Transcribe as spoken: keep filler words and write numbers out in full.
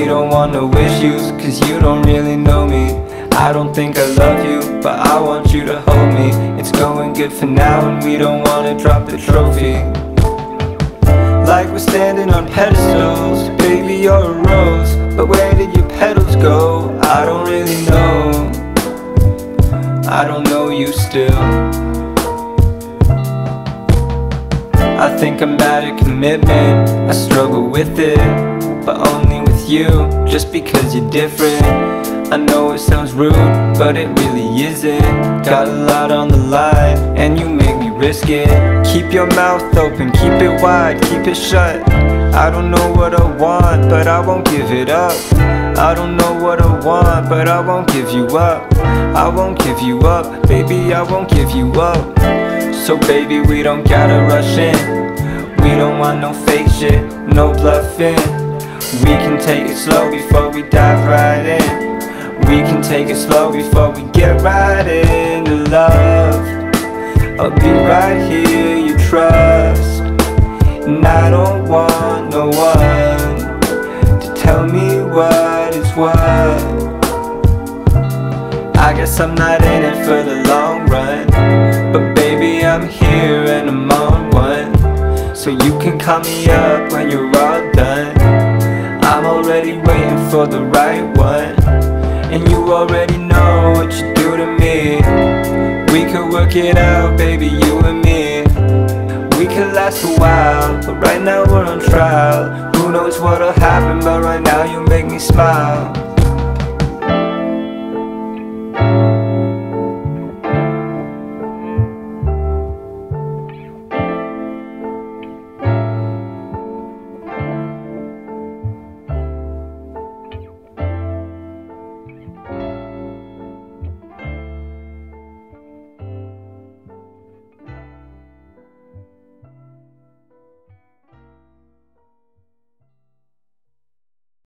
we don't want no issues, cause you don't really know me. I don't think I love you, but I want you to hold me. It's going good for now and we don't wanna drop the trophy. Like we're standing on pedestals, baby you're a rose, but where did your petals go? I don't really know, I don't know you still. I think I'm bad at commitment, I struggle with it, but only with you, just because you're different. I know it sounds rude, but it really isn't. Got a lot on the line, and you make me risk it. Keep your mouth open, keep it wide, keep it shut. I don't know what I want, but I won't give it up. I don't know what I want, but I won't give you up. I won't give you up, baby, I won't give you up. So baby, we don't gotta rush in. We don't want no fake shit, no bluffing. We can take it slow before we dive right in. We can take it slow before we get right into love. I'll be right here, you trust. And I don't want no one to tell me what is what. I guess I'm not in it for the long run, but baby I'm here and I'm on one. So you can call me up when you're all done. I'm already waiting for the right one, and you already know what you do to me. We could work it out, baby, you and me. We could last a while, but right now we're on trial. Who knows what'll happen, but right now you make me smile.